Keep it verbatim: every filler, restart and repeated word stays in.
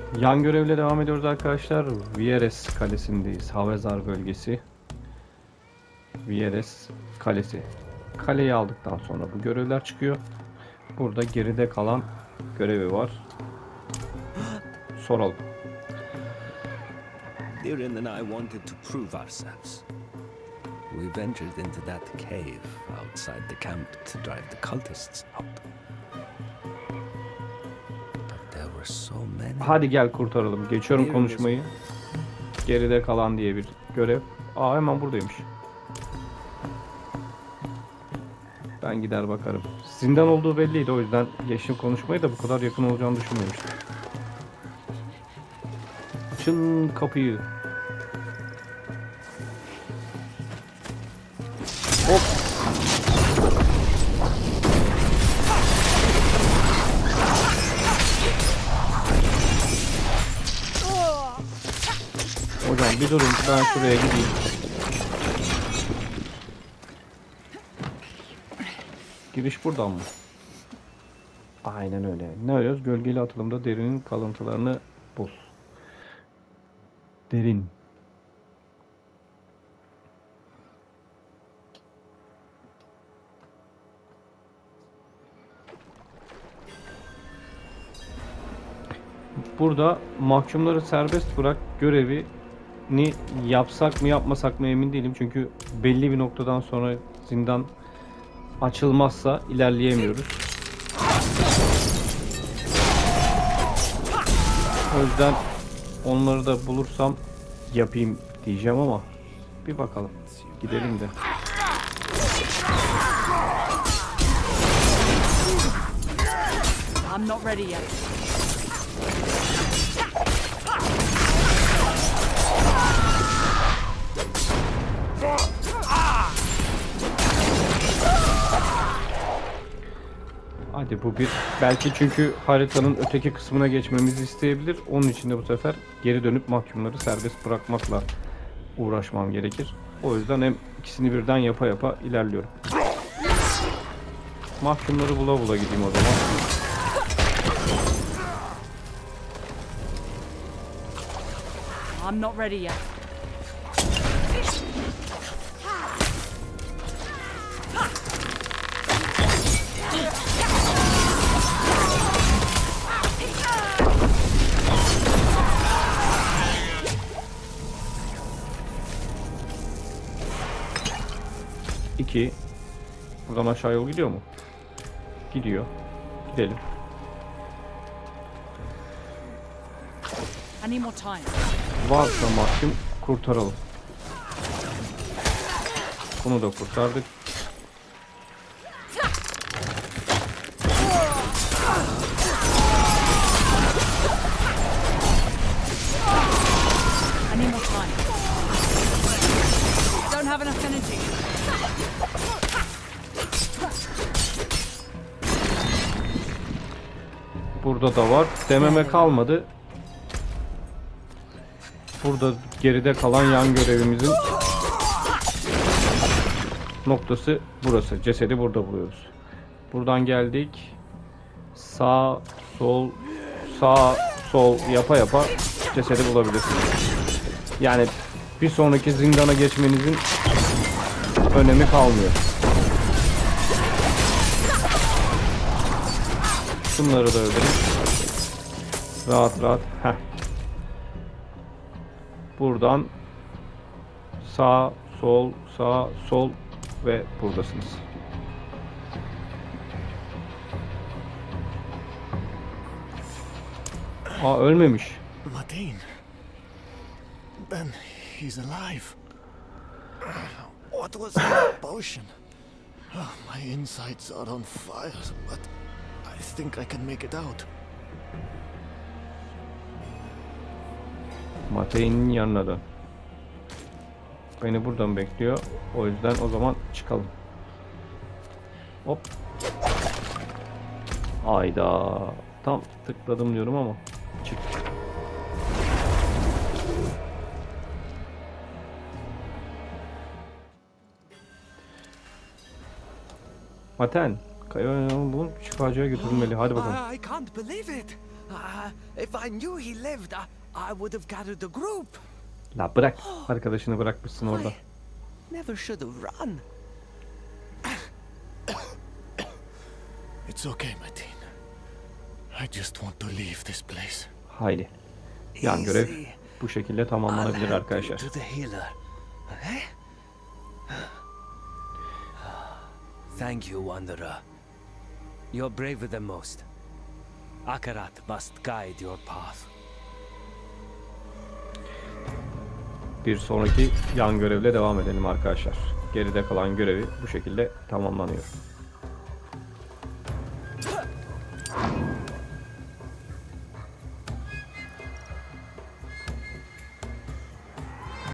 Yan görevle devam ediyoruz arkadaşlar. Vieres Kalesi'ndeyiz. Havezar bölgesi. Vieres Kalesi. Kaleyi aldıktan sonra bu görevler çıkıyor. Burada geride kalan görevi var. Soralım. Dirin and I wanted to prove ourselves. We ventured into that cave outside the camp to drive the cultists out. But there were so many. Hadi gel kurtaralım. Geçiyorum konuşmayı. Geride kalan diye bir görev. Aa, hemen buradaymış. Ben gider bakarım. Zindan olduğu belliydi, o yüzden geçtim konuşmayı da bu kadar yakın olacağını düşünmemiştim. Açın kapıyı. Hop. Hocam bir durun, ben şuraya gideyim. Giriş buradan mı? Aynen öyle. Ne arıyoruz? Gölgeli atılımda derinin kalıntılarını bul. Derin. Burada mahkumları serbest bırak görevini yapsak mı yapmasak mı emin değilim. Çünkü belli bir noktadan sonra zindan açılmazsa ilerleyemiyoruz. O yüzden onları da bulursam yapayım diyeceğim ama bir bakalım. Gidelim de. I'm not ready yet. Hadi bu bir. Belki çünkü haritanın öteki kısmına geçmemizi isteyebilir. Onun için de bu sefer geri dönüp mahkumları serbest bırakmakla uğraşmam gerekir. O yüzden hem ikisini birden yapa yapa ilerliyorum. Mahkumları bula bula gideyim o zaman. I'm not ready yet. İki. Buradan aşağı yol gidiyor mu? Gidiyor. Gidelim. I need more time. Varsa mahkum kurtaralım. Bunu da kurtardık. I need more time. I don't have enough energy. Burada da var. Dememe kalmadı. Burada geride kalan yan görevimizin noktası burası. Cesedi burada buluyoruz. Buradan geldik. Sağ, sol, sağ, sol yapa yapa cesedi bulabilirsiniz. Yani bir sonraki zindana geçmenizin önemi kalmıyor. Şunları da öldürün. Rahat rahat. Heh. Buradan sağ, sol, sağ, sol ve buradasınız. Aa, ölmemiş. Martin. Then he's alive. What was that potion? Oh, my insides are on fire, but I think I can make it out. Matein'in yanına dön. Beni buradan bekliyor. O yüzden o zaman çıkalım. Hop. Ayda. Tam tıkladım diyorum ama çık. Maten, Kayo bulup şifacıya götürülmeli. Hadi bakalım. I can't believe it. Uh, if I knew he lived, I, I would have gathered the group. La bırak. Arkadaşını bırakmışsın orada. I never should have run. It's okay, Mateen. I just want to leave this place. Haydi. Yan görev Easy. bu şekilde I'll tamamlanabilir help you arkadaşlar. to the healer. Eh? Thank you, Wanderer. You're braver than most. Akarat must guide your path. Bir sonraki yan görevle devam edelim arkadaşlar. Geride kalan görevi bu şekilde tamamlanıyor.